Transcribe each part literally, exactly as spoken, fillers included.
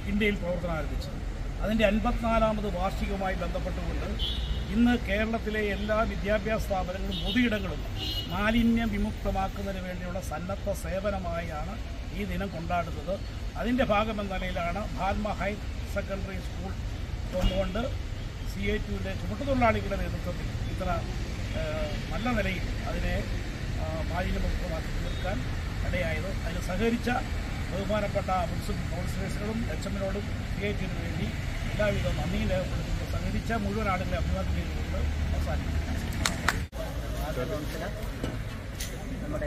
ഇന്ത്യയിൽ പ്രവർത്തനം ആരംഭിച്ചത്. അതിൻ്റെ അൻപത്തിനാലാമത് വാർഷികവുമായി ബന്ധപ്പെട്ടുകൊണ്ട് ഇന്ന് കേരളത്തിലെ എല്ലാ വിദ്യാഭ്യാസ സ്ഥാപനങ്ങളും പൊതുയിടങ്ങളും മാലിന്യ വിമുക്തമാക്കുന്നതിന് വേണ്ടിയുള്ള സന്നദ്ധ സേവനമായാണ് ഈ ദിനം കൊണ്ടാടുന്നത്. അതിൻ്റെ ഭാഗമെന്ന നിലയിലാണ് ഭാൽമ ഹയർ സെക്കൻഡറി സ്കൂൾ കൊണ്ടുകൊണ്ട് സി എ ടുവിൻ്റെ ചുമട്ടുതൊഴിലാളികളുടെ നേതൃത്വത്തിൽ ഇത്ര നല്ല നിലയിൽ അതിനെ മാലിന്യമുക്തമാക്കി തീർക്കാൻ ഇടയായത്. അതിന് സഹകരിച്ച ബഹുമാനപ്പെട്ട മുനിസിപ്പൽ കൗൺസിലേഴ്സുകളും എച്ച് എമ്മിനോടും സി ഐ ടിനു വേണ്ടി എല്ലാവിധ നന്ദിയും രേഖപ്പെടുത്തുന്നു. സഹകരിച്ച മുഴുവൻ ആളുകളെ അഭിവാദ്യം ചെയ്തുകൊണ്ട് അവസാനിക്കും. നമ്മുടെ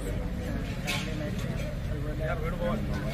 വേണുഗോപാൽ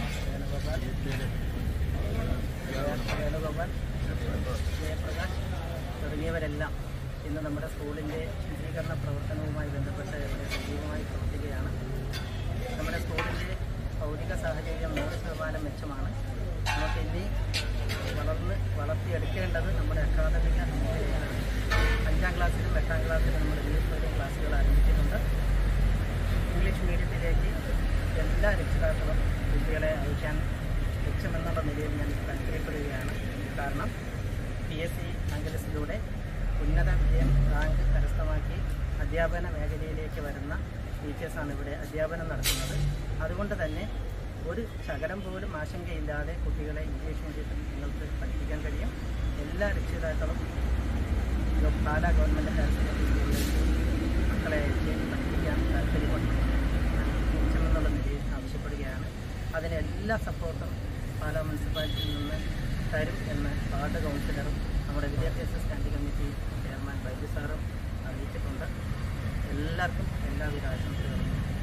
വേണുഗോപാൽ ജയപ്രകാശ് തുടങ്ങിയവരെല്ലാം ഇന്ന് നമ്മുടെ സ്കൂളിൻ്റെ ശുചീകരണ പ്രവർത്തനവുമായി ബന്ധപ്പെട്ട് ഇവിടെ സജീവമായി പ്രവർത്തിക്കുകയാണ്. നമ്മുടെ സ്കൂളിൻ്റെ ഭൗതിക സാഹചര്യം നൂറ് ശതമാനം മെച്ചമാണ്. നമുക്ക് ഇനി വളർന്ന് വളർത്തിയെടുക്കേണ്ടത് നമ്മുടെ അക്കാദമിക മേഖലയാണ്. അഞ്ചാം ക്ലാസ്സിലും എട്ടാം ക്ലാസ്സിലും നമ്മൾ ഇംഗ്ലീഷ് മീഡിയം ക്ലാസ്സുകൾ ആരംഭിക്കുന്നുണ്ട്. ഇംഗ്ലീഷ് മീഡിയത്തിലേക്ക് എല്ലാ രക്ഷിതാക്കളും കുട്ടികളെ അയക്കാൻ ലക്ഷ്യമെന്നുള്ള നിലയിൽ ഞാൻ താല്പര്യപ്പെടുകയാണ്. കാരണം പി എസ് സി അങ്കലസിലൂടെ ഉന്നത വിജയം റാങ്ക് കരസ്ഥമാക്കി അധ്യാപന മേഖലയിലേക്ക് വരുന്ന ടീച്ചേഴ്സാണ് ഇവിടെ അധ്യാപനം നടത്തുന്നത്. അതുകൊണ്ട് തന്നെ ഒരു ശകലം പോലും ആശങ്കയില്ലാതെ കുട്ടികളെ ഇംഗ്ലീഷ് മീഡിയത്തിൽ നിങ്ങൾക്ക് പഠിപ്പിക്കാൻ കഴിയും. എല്ലാ രക്ഷിതാക്കളും പാല ഗവൺമെൻറ് ഹയർ സെക്കൻഡറി സ്കൂളിലേക്ക് മക്കളെ അയച്ച് പഠിപ്പിക്കാൻ താല്പര്യപ്പെടുന്നു ലക്ഷ്യമെന്നുള്ള നിലയിൽ ആവശ്യപ്പെടുകയാണ്. അതിന് എല്ലാ സപ്പോർട്ടും പാല മുനിസിപ്പാലിറ്റിയിൽ നിന്ന് തരും എന്ന് വാർഡ് കൗൺസിലറും നമ്മുടെ വിദ്യാഭ്യാസ സ്റ്റാൻഡിംഗ് കമ്മിറ്റി ചെയർമാൻ ബൈജു സാറും അറിയിച്ചിട്ടുണ്ട്. എല്ലാവർക്കും എല്ലാവിധ ആശംസകളും.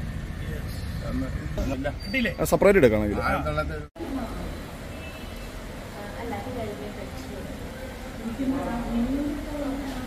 സെപ്പറേറ്റ് എടുക്കുകയാണെങ്കിൽ അല്ല